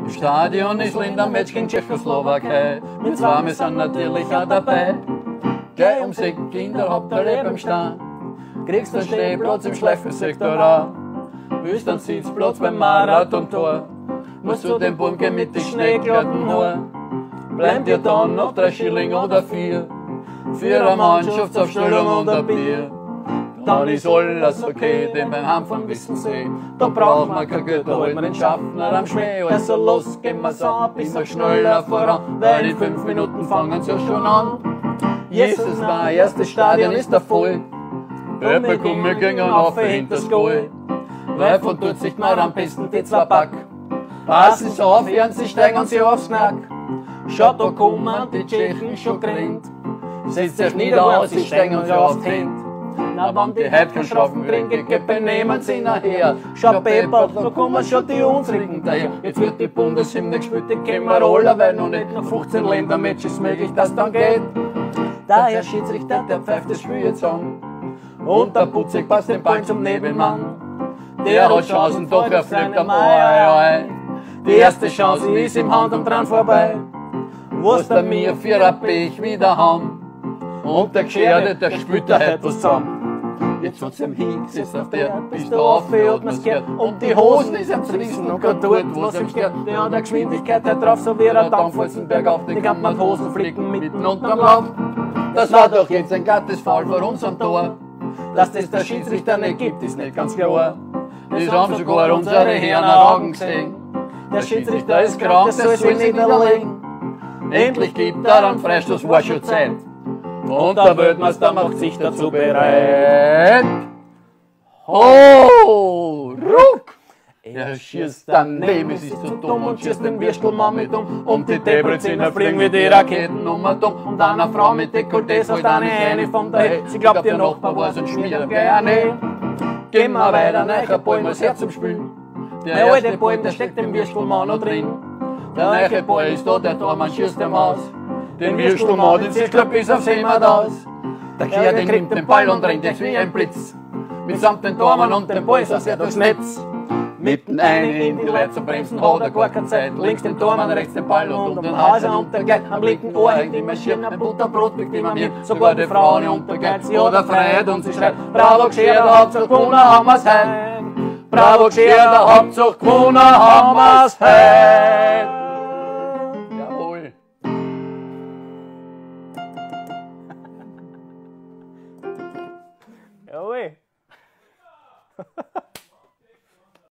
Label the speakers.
Speaker 1: Im Stadion ist Ländermatch gegen Tschechoslowakei. Wir zwei, wir sind natürlich auch dabei. Gleich um 6 Kinder habt ihr beim Stand. Kriegst einen Stehplatz im Schleifensektor auch. Willst einen Sitzplatz beim Marathontor. Musst zu dem Baum gehen mit den schneeglatten Haaren. Bleibt dir dann noch 3 Schilling oder 4 für eine Mannschaftsaufstellung und ein Bier. Dann ist alles okay, denn beim Heimfahren wissen sie, da braucht man kein Geld, da holt man den Schaffner am Schmäh. Also los, gehen wir's an, bisschen schneller voran, weil in 5 Minuten fangen sie ja schon an. Jesus, mein erstes Stadion ist da voll. Bekommen wir gegen auf hinters Goal. Weil von dort sieht man am besten die 2 Back. Passen sie auf, während sie steigen und sie aufs Knack. Schaut, da kommen die Tschechen schon grinnt. Setzt euch nieder aus, sie steigen und sie auf die Hände. Na, wenn die heute keinen Schlafen kriegen, benehmen sie nachher. Schau, Pepper, da kommen schon die unsrigen daher. Jetzt wird die Bundeshymne gespielt, die kennen wir alle, weil noch nicht nach 15 Ländermatches möglich, dass dann geht. Der Herr Schiedsrichter, der pfeift das Spiel jetzt an. Und der Putzig passt den Ball zum Nebenmann. Der hat Chancen, doch er fliegt am Ei. Die erste Chance ist im Hand und dran vorbei. Was da mir für ein Pech wieder haben. Und der Gescherde, der spült da heute was zusammen. Jetzt hat's ihm hingesetzt auf der, bis da auf, hat man's gehört. Und die Hosen ist am Zerrissen und gerade dort, was ihm stört. Der hat eine Geschwindigkeit halt drauf, so wie er Dampfwalzen bergauf. Die kann man Hosen flicken mitten unterm Lauf. Das war doch jetzt ein glattes Fall vor unserem Tor. Dass das der Schiedsrichter nicht gibt, ist nicht ganz klar. Das haben sogar unsere Herren Augen gesehen. Der Schiedsrichter ist krank, das soll sich nicht erlegen. Endlich gibt er einen Freistoß, war schon Zeit. Und der Weltmeister macht sich dazu bereit. Ho, ruck! Er schießt daneben, es ist zu dumm und schießt den Würstelmann mit und die Debreziner fliegen wie die Raketen dumm. Und einer Frau mit Dekolletés holt eine von der sie glaubt, ihr Nachbar war so ein Schmier, gerne. Gehen wir weiter, neuer Ball muss her zum Spielen. Der alte Ball, der steckt im Würstelmann noch drin. Der neue Ball ist da, der Tormann schießt dem aus. Den Würstelmann, den zieht bis aufs Hemd aus. Der Kerl, der kriegt den Ball und rennt jetzt wie ein Blitz. Mitsamt den Tormann und dem Ball saß er durchs Netz. Mitten ein in die Leute zu bremsen hat er gar keine Zeit. Links den Tormann, rechts den Ball und um den Hals untergeht. Am linken Ohr hängt die Maschine, ein Butterbrot liegt immer mir. Sogar die Frau nicht untergeht. Sie hat eine Freiheit und sie schreit: Bravo, Geschirr, Hauptsache gewonnen haben wir's heut. Bravo, Geschirr, Hauptsache gewonnen haben wir's heut. Jawohl.
Speaker 2: Jawohl.